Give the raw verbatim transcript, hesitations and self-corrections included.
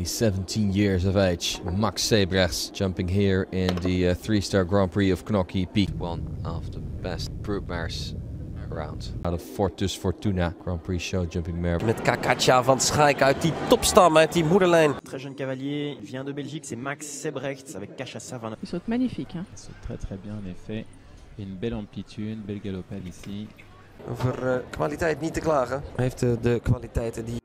Only seventeen years of age, Max Sebrechts jumping here in the uh, three-star Grand Prix of Knokke Peak. One of the best broodmares around. Out of Fortus Fortuna Grand Prix show jumping mare. Met Cacacha van Schaeck uit die topstam, uit die moederlijn. Très jeune cavalier, il vient de Belgique, c'est Max Sebrechts avec Cacacha. Il saute magnifique. Hein. Il saute très très bien en effet. Une belle amplitude, une belle galopade ici. Over uh, kwaliteit niet te klagen. Hij heeft uh, de kwaliteiten die